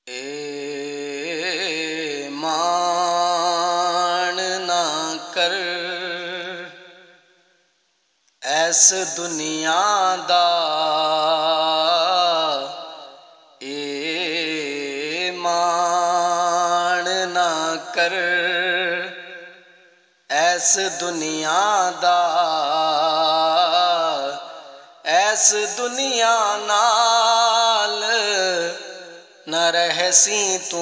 ए मान ना कर ऐस दुनिया दा, ए मान ना कर ऐस दुनिया दा, ऐस दुनिया नाल न रहसी तू।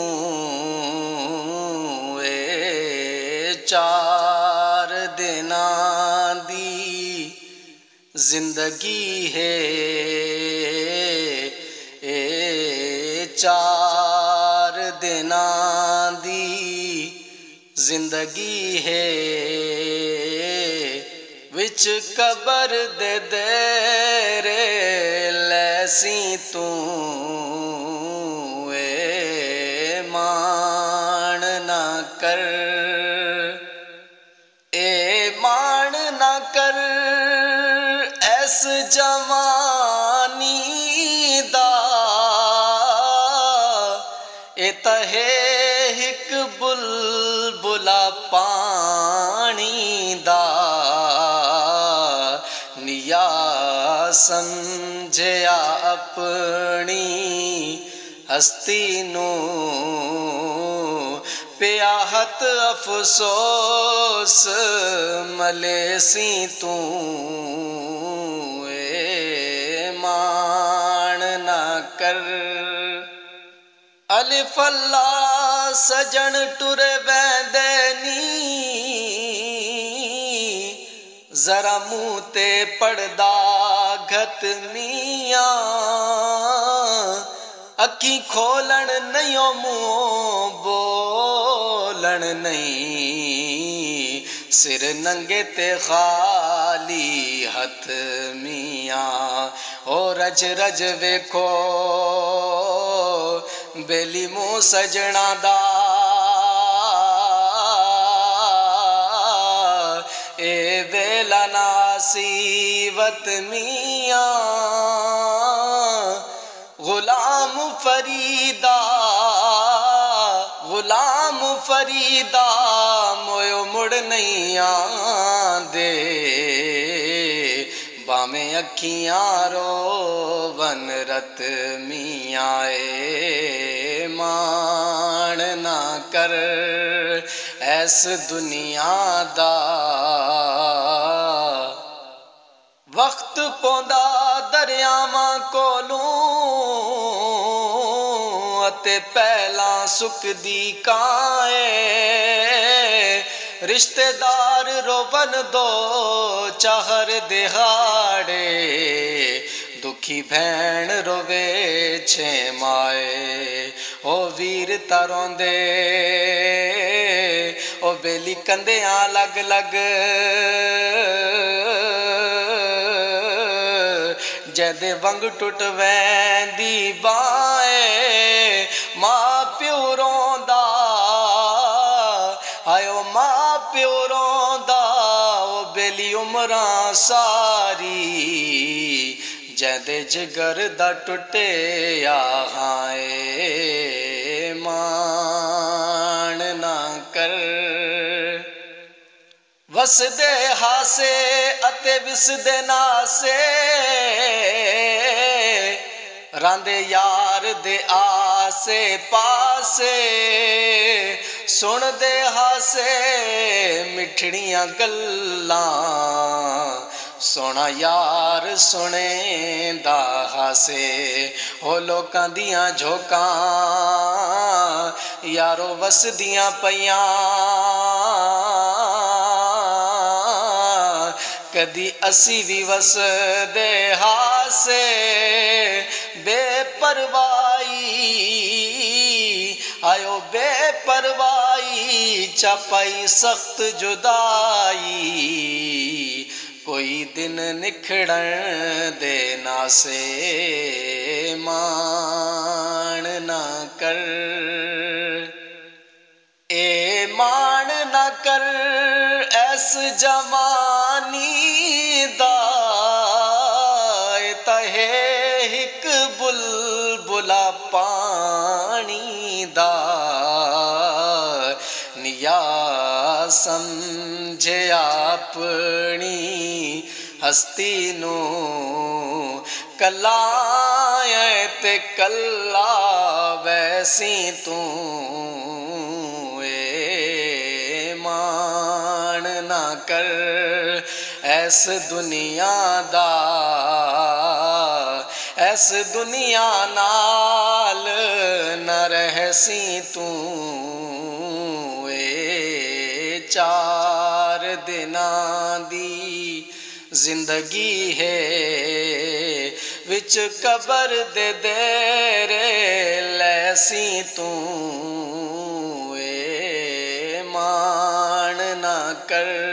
ए चार दिनां दी जिंदगी है, ए चार दिनां दी जिंदगी है। विच कबर दे देरे लैसी तू। ए मान ना कर, ए मान ना कर ऐस जवानी दा, ए तहे हिक बुलबुला पानी दा। निया समझया अपनी हस्ती नू, प्याहत अफसोस मलेसी तू। ए मान ना कर अलिफ अल्लाह सजन टुर वैंदे नी, जरा मुँह ते पड़दा घत मियां। अखी खोलन नहीं मुँह बोलन नहीं, सिर नंगे ते खाली हथ मियां। ओ रज रज वेखो बेली मुँह सजना दा, ए वेला नासीवत मियां। गुलाम फरीदा, गुलाम फरीदा मोयो मुड़ नहीं आंदे। बामे अखियां रोवन रत मियां। ए मान ना कर ऐस दुनिया दा, वक्त पौंदा दरियावां कोलों अते पहला सुकदी काए। रिश्तेदार रोवन दो चाहर दिहाड़े, दुखी भैन रोवे छे माए। ओ वीर तरोंदे ओ बेली कंदियां लग लग, जदे वंग टुट वैंदी बाए। मां प्यो रोंदा, आयो मां प्यो रोंदा, ओ बेली उमरां सारी, जदे जिगर दा टुटे हाय। मान ना कर वसदे हासे अते विसदे नासे, रांदे यार दे आसे पासे। सुन दे हासे मिठड़ियां गल्लां, सोना यार सुने दा हासे। हो लोकां दियां झोकां यारो वसदियां पईयां, कदी असी भी वसदे हासे। बेपरवाही आयो बेपरवाही, चपाई सख्त जुदाई, कोई दिन निखड़न देना से। मान ना कर, ए मान ना कर ऐस जवानी दा, तहे हिक बुलबुला पानी जमानी दा निया समझे अपनी हस्ती नू कला ते कला वैसी तू मान ना कर ऐस दुनिया दा ऐस दुनिया नाल न रहसी तू 4 दिनां दी जिंदगी है विच कबर दे देरे लैसी तू मान ना कर